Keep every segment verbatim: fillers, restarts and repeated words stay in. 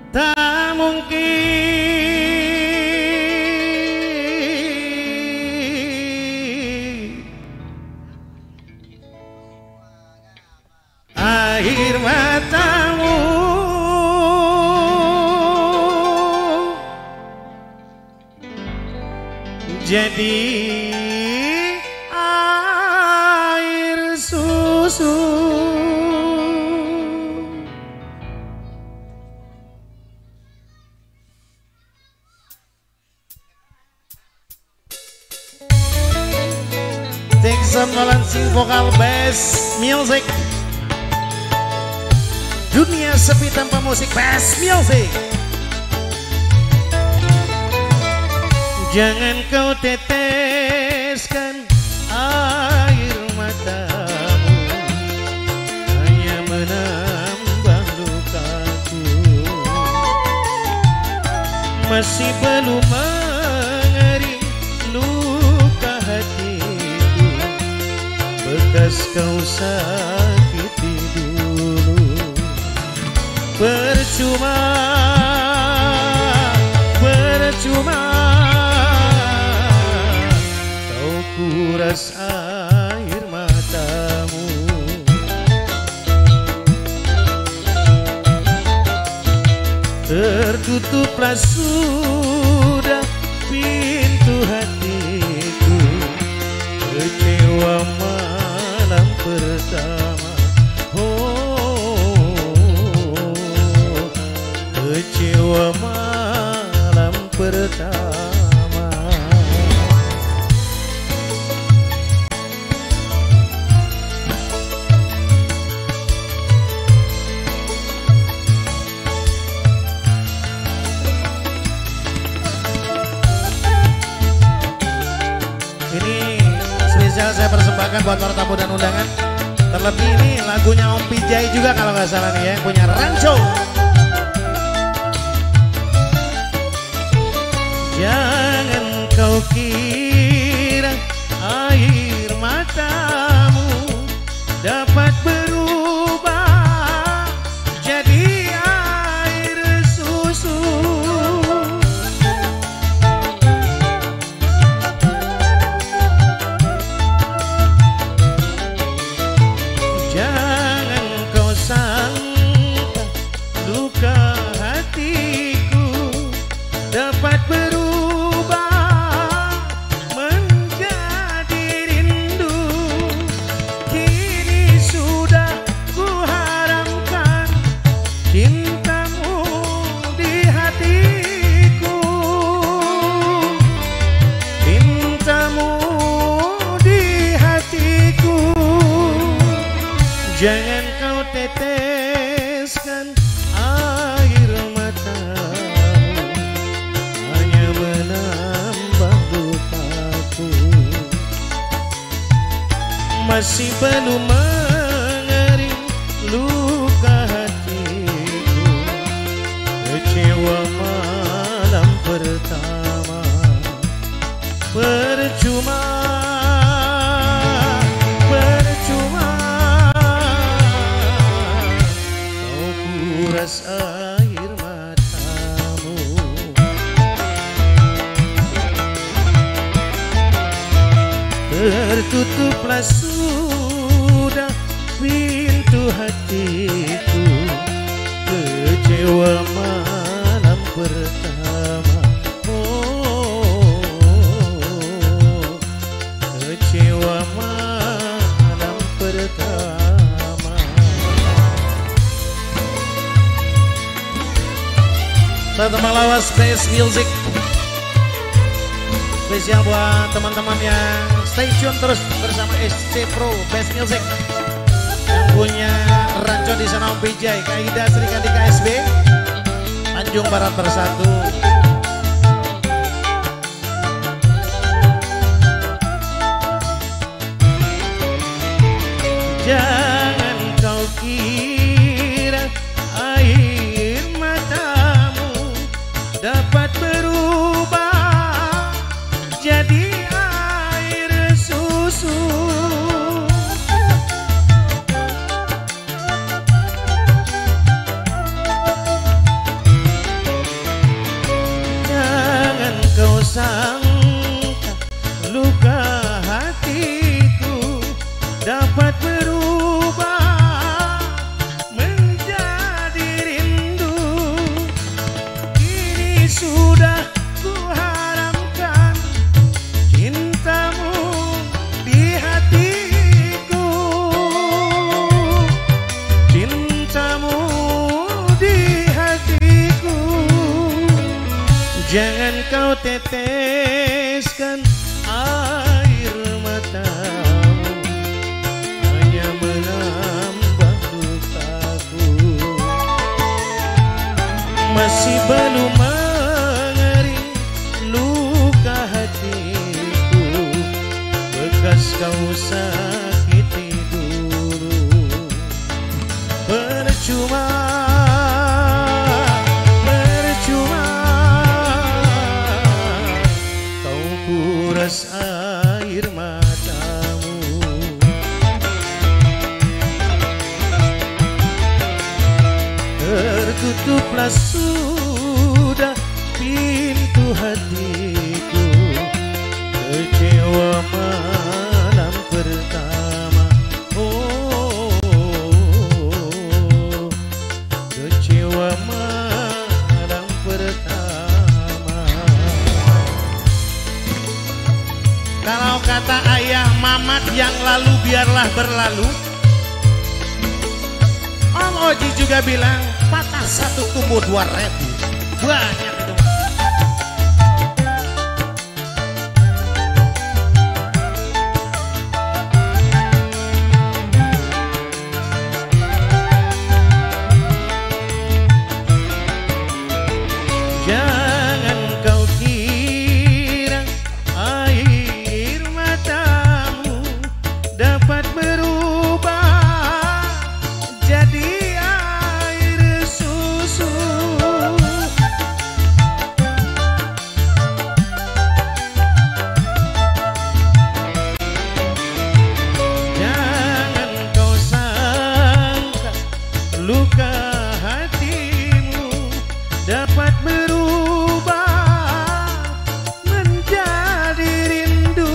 tak mungkin air matamu jadi air susu. Jackson Balancing vokal bass music. Dunia sepi tanpa musik bass music. Jangan kau teteskan air matamu, hanya menambah lukaku. Masih belum mengering luka hatiku, bekas kau sakiti dulu. Percuma, percuma kau kuras air matamu. Tertutuplah sudah pintu hatiku, kecewa malam pertama. Oh, kecewa malam pertama. Ini spesial saya persembahkan buat para tamu dan undangan. Terlebih ini lagunya Om Pijay juga kalau nggak salah nih ya, punya Rancho. Jangan kau kira air matamu dapat berubah jadi air susu. Jangan kau sangka luka hatiku dapat berubah menjadi rindu. Kini sudah kuharamkan cintamu di hatiku, cintamu di hatiku. Jangan kau teteskan air matamu, hanya menambah lukaku. Masih belum mengering luka hatiku, kecewa malam pertama. Percuma, percuma kau kuras air matamu. Tertutuplah sudah pintu hatiku, kecewa malam pertama. Oh, kecewa malam pertama. Satu Malawas Bass Music. Spesial buat teman-teman yang stay tune terus bersama S C Pro Bass Music. Yang punya Rancho di sana Om Pijay, Kaida Serikati K S B, Tanjung Barat Bersatu. Jangan kau kira air matamu dapat berubah jadi air susu. dapat berubah menjadi rindu. Kini sudah ku haramkan cintamu di hatiku, cintamu di hatiku. Jangan kau teteskan air matamu, hanya menambah lukaku. Masih belum mengering luka hatiku, bekas kau sakiti dulu. Percuma, percuma kau kuras air matamu. Tertutuplah sudah pintu hatiku, kecewa malam pertama. Oh, kecewa malam pertama. Kalau kata ayah Mamat, yang lalu biarlah berlalu. Om Oji juga bilang patah satu tumbuh dua ribu. Banyak itu. Jangan kau kira air matamu dapat berubah jadi air susu. Jangan kau sangka luka hatimu dapat berubah menjadi rindu.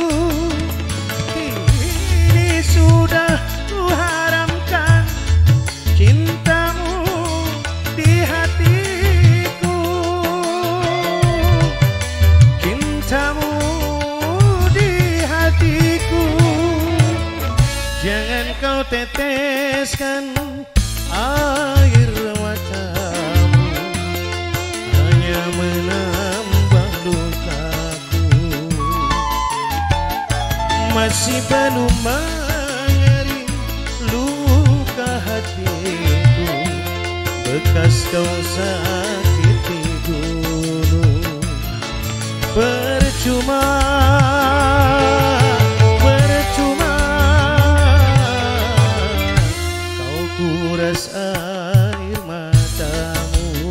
Kini sudah ku haramkan cintamu di hatiku, cintamu di hatiku. Jangan kau teteskan air matamu, hanya menambah lukaku. Masih belum mengering luka hatiku, bekas kau sakiti dulu. Percuma, percuma kau kuras air matamu.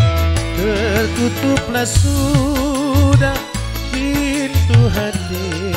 Tertutuplah sudah pintu hati